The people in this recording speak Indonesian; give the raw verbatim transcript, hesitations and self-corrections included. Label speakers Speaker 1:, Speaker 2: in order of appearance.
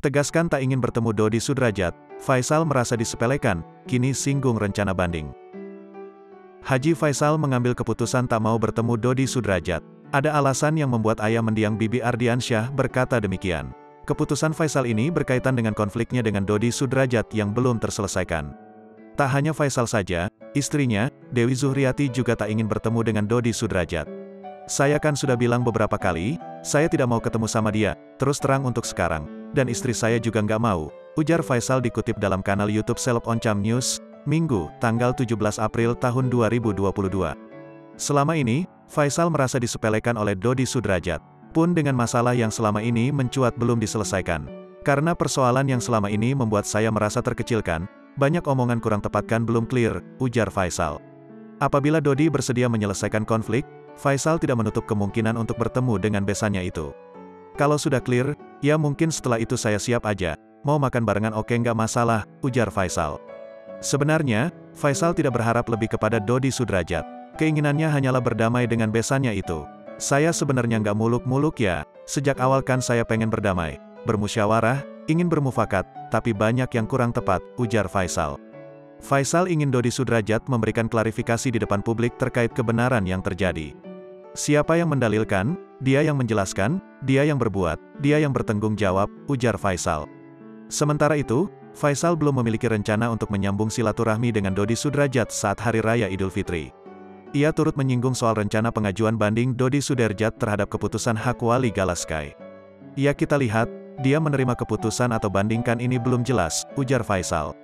Speaker 1: Tegaskan tak ingin bertemu Dodi Sudrajat, Faisal merasa disepelekan, kini singgung rencana banding. Haji Faisal mengambil keputusan tak mau bertemu Dodi Sudrajat. Ada alasan yang membuat ayah mendiang Bibi Ardiansyah berkata demikian. Keputusan Faisal ini berkaitan dengan konfliknya dengan Dodi Sudrajat yang belum terselesaikan. Tak hanya Faisal saja, istrinya, Dewi Zuhriati juga tak ingin bertemu dengan Dodi Sudrajat. Saya kan sudah bilang beberapa kali, saya tidak mau ketemu sama dia, terus terang untuk sekarang. Dan istri saya juga nggak mau, ujar Faisal dikutip dalam kanal YouTube Seleb Oncam News, Minggu, tanggal tujuh belas April tahun dua ribu dua puluh dua. Selama ini, Faisal merasa disepelekan oleh Dodi Sudrajat, pun dengan masalah yang selama ini mencuat belum diselesaikan. Karena persoalan yang selama ini membuat saya merasa terkecilkan, banyak omongan kurang tepat kan belum clear, ujar Faisal. Apabila Dodi bersedia menyelesaikan konflik, Faisal tidak menutup kemungkinan untuk bertemu dengan besannya itu. Kalau sudah clear, ya mungkin setelah itu saya siap aja, mau makan barengan oke nggak masalah, ujar Faisal. Sebenarnya, Faisal tidak berharap lebih kepada Dodi Sudrajat. Keinginannya hanyalah berdamai dengan besannya itu. Saya sebenarnya nggak muluk-muluk ya, sejak awal kan saya pengen berdamai, bermusyawarah, ingin bermufakat, tapi banyak yang kurang tepat, ujar Faisal. Faisal ingin Dodi Sudrajat memberikan klarifikasi di depan publik terkait kebenaran yang terjadi. Siapa yang mendalilkan, dia yang menjelaskan, dia yang berbuat, dia yang bertanggung jawab, ujar Faisal. Sementara itu, Faisal belum memiliki rencana untuk menyambung silaturahmi dengan Dodi Sudrajat saat Hari Raya Idul Fitri. Ia turut menyinggung soal rencana pengajuan banding Dodi Sudrajat terhadap keputusan hak wali Galaskai. Ya kita lihat, dia menerima keputusan atau bandingkan ini belum jelas, ujar Faisal.